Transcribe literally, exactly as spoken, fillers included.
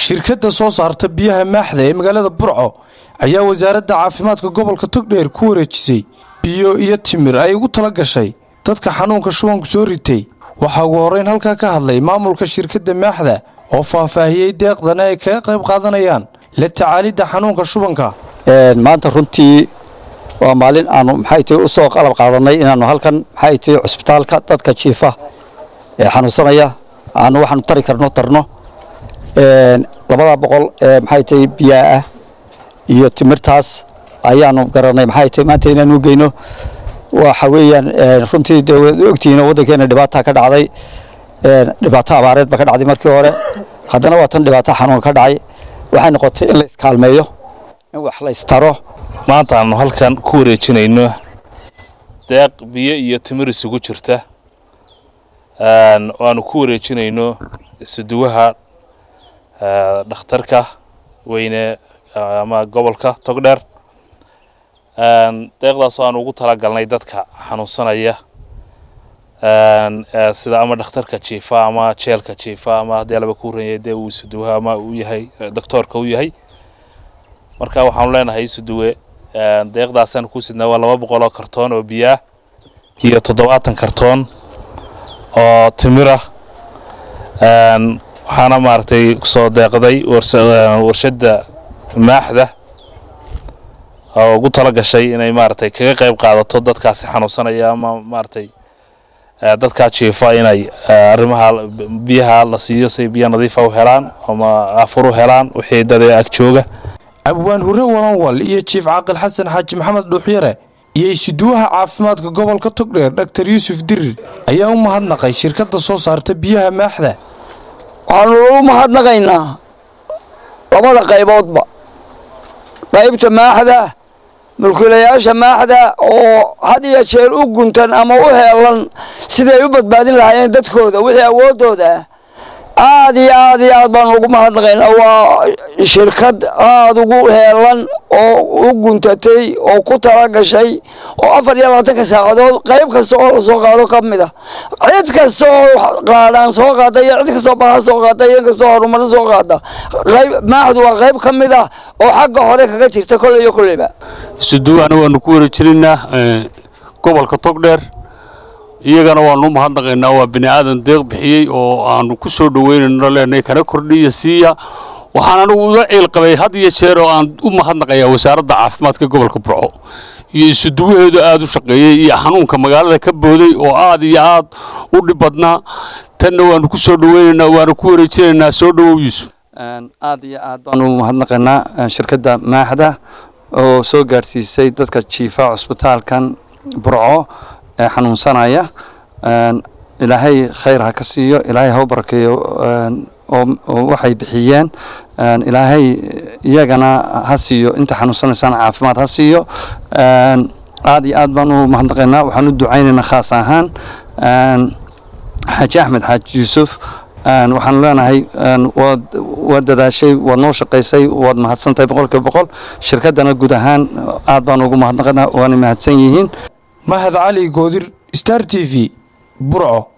shirkadda soo saarta biyaha maaxda ee magaalada Burco ayaa wasaaradda caafimaadka gobolka Togdheer ku wareejisay biyo iyo timir ay ugu tala gashay dadka xanuunka shubanku soo ritay. waxa ugu horeyn halka ka hadlay maamulka shirkadda maaxda oo faahfaahiyay deeqdan ay ka qayb qaadanayaan la tacaalida xanuunka shubanka. ee maanta runtii waa maalin aanu maxay tahay u soo qalab qaadanay inaanu halkan maxay tahay cusbitaalka dadka jiifa ee xanuunsanaya aanu waxaan tari karno tarno ee labada boqol ee maxay tahay biyo ah iyo timirtaas ayaanu garanay maxay tahay maanta inaanu geyno waxa weeyaan runtii ogtiina wadankeena dhibaato ka dhacday ee dhibaato abaareed ba ka dhacday markii hore haddana waa tan dhibaato xanuun ka dhacay waxay noqotay in la iskaalmeeyo in wax la istaro. maanta aanu halkan ku wareejinayno deeq biyo iyo timir isugu jirta aan aanu ku wareejinayno isduwaha dhakhtarka weyne ama gobolka Togdheer aan deeqdaas aan ugu tala galnay dadka xanuunsanaya aan sida ama dhakhtarka jiifa ama jeelka jiifa ama hadii laba ku reeyay uu isduwaha ama uu yahay doctorka uu yahay marka waxaan leenahay isduwe deeqdaas aan ku sidnaa waa laba boqol oo kartoon oo biyo iyo toddobaatan kartoon oo timir ah aan waxaana maartay soo deeqday warshada maaxda oo ugu tala gashay inay maartay kaga qayb qaadato dadkaasi xanuunsanaya ama maartay dadka jiifa inay arrimaha biyaha la siiyo si biyo nadiif ah u helaan ama afur u helaan wixii dad ay ag jooga. abwaan hore walanwal iyo chief Aqal Xasan Xaaji Maxamed Dhuuxyare iyo isduwaha caafimaadka gobolka Togdheer Doctor Yuusuf Dirir ayaa u mahadnaqay shirkadda soo saarta biyaha maaxda. waxaanu u mahadnaqaynaa labada qayboodba qaybta maaxda mulkiilayaasha maaxda oo had iyo jeer u guntan ama u heelan siday u badbaadin lahaayeen dadkooda wixii awoodooda aad iyo aad iyo aad baan ugu mahadnaqaynaa. waa shirkad aad ugu heelan oo u guntatay oo ku tala gashay oo afar iyo labaatan saacadood qayb kasta oo la soo qaado ka mid ah cid kasta oo qaadaan soo qaaday cid kasta oo baahan soo qaaday in kasta oo horumar soo qaada qayb maaxdu waa qayb ka mid ah oo xagga hore kaga jirta kulay iyo kulayba. isduwaana waanu ku wareejinaa gobolka Togdheer iyagana waanu mahadnaqaynaa waa bini aadan deeq bixiyay oo aanu ku soo dhaweynayno leenay kana kordhiyo siiya waxaan anigu u ciil qabay had iyo jeer oo aan u mahadnaqayaa wasaaradda caafimaadka gobolka Burco iyo isduwaheedu aad u shaqeeyay iyo xanuunka magaalada ka booday oo aad iyo aad u dhibadna tan waanu ku soo dhaweynaynaa waanu ku wareejinaynaa soo dhawow Yuusuf. aad iyo aad baanu mahadnaqaynaa shirkadda maaxda oo soo gaarsiisay dadka jiifa cusbitaalkan Burco ee xanuunsanaya ilaahay khayr ha ka siiyo ilaahay ha barakeeyo oo waxay bixiyeen ilaahay iyagana ha siiyo inta xanuunsanaysan caafimaad ha siiyo. aad iyo aad baan u mahadnaqaynaa waxaan u ducaynaynaa khaas ahaan Xaaji Axmed Xaaji Yuusuf waxaan leenahay waa dadaashay waa noo shaqaysay waad mahadsantahay boqolkiiba boqol shirkaddana guud ahaan aad baan ugu mahadnaqaynaa waana mahadsan yihiin. Mahad Ali Goodir Star T V Burco.